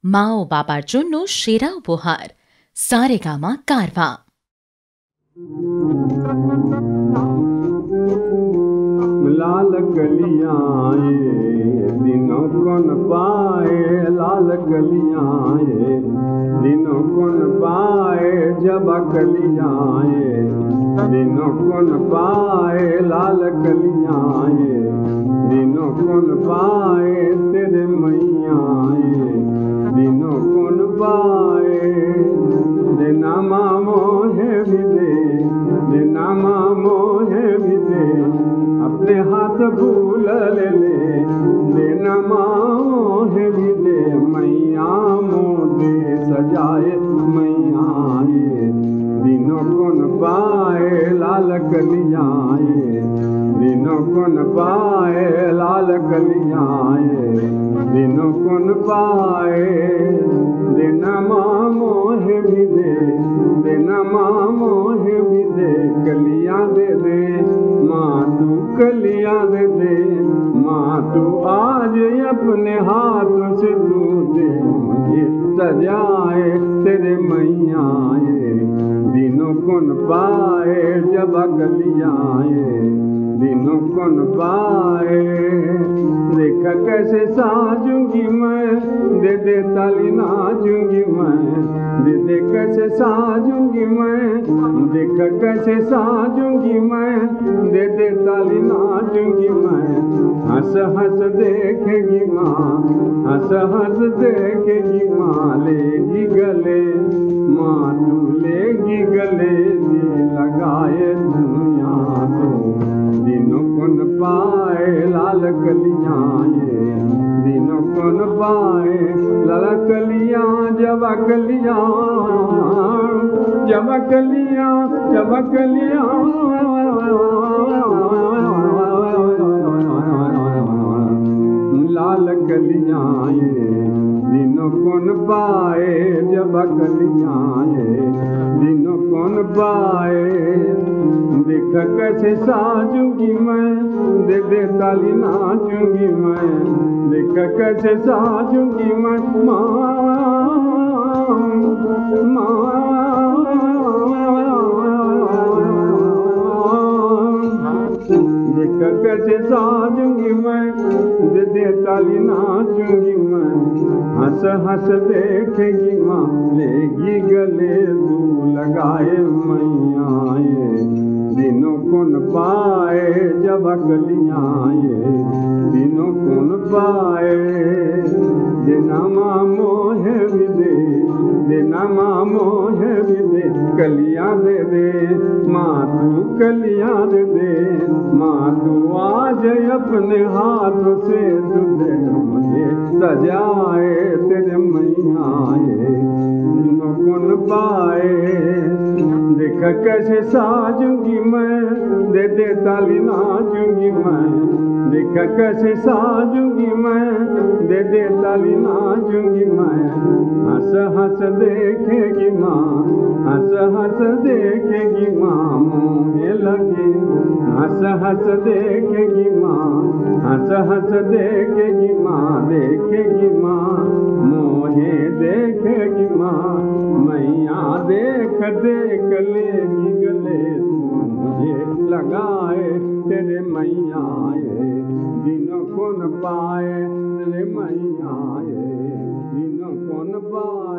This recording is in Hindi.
মা ও বাবার জন্য সেরা উপহার সারেগামা কারভা। लाल कलियां दिनों को न पाए, लाल कलियां दिनों को न पाए, जब कलियां दिनों को न पाए, लाल कलियां दिनों को न पाए, तेरे मैया दिनों को न पाए। देना मामो है भी देना मामो है भी दे, अपने हाथ भूल ले देना माँ है भी दे, मैया मोदे सजाए मैया दिनों को न पाए, लाल कलियां दिनों को न पाए, लाल कलियां दिनों को न पाए। देना माँ मोह भी देना माँ मोह भी दे, कलियां दे माँ तू कलियां दे माँ तू आज अपने हाथों से तू दे, मुझे सजाए तेरे मैया दिनों को न पाए, जब कलियां दिनों को न पाए। देखा कैसे साजूंगी मैं, दे ताली नाचूंगी मैं, दे कैसे साजूंगी मैं, देखा कैसे साजूंगी मैं, दे ताली नाचूंगी मैं। हंस हंस देखेगी माँ, हंस हंस देखेगी माँ, लेगी गले माँ तू लेगी गले, लगाए दुनिया तो दिनों को न पाए, लाल कलियां दिनों को न पाए, लाल कलियां जब कलियां जब कलियां जब कलियां लाल कलियां दिनों को न पाए, जब कलियां दिनों को न पाए। देखा कैसे साजूंगी मैं, दे ताली नाचूंगी मैं, देखा कैसे साजूंगी मैं देखा कैसे साजूंगी मैं, दे ताली नाचूंगी मैं। हंस हंस देखेगी माँ, लेगी गले तू लगाए मैया दिनों को न पाए, जब कलियां दिनों को न पाए। देना माँ मोह भी देना माँ मोह भी दे, कलियां दे माँ तू कलियां दे माँ तू आज अपने हाथों से तू दे, मुझे सजाए तेरे मैया दिनों को न पाए। देखा कैसे साजूंगी मैं, दे ताली नाचूंगी मैं, देखा कैसे साजूंगी मैं, दे ताली नाचूंगी मैं। हंस हंस देखेगी माँ, हंस हंस देखेगी माँ, मुँह लगे हंस हंस देखेगी माँ, हंस हंस देखेगी माँ, देखेगी माँ मोहे देखेगी माँ, मैया देख देख लेगी गले तू मुझे लगाए तेरे मैया दिनों को न पाए, तेरे मैया दिनों को न पाए।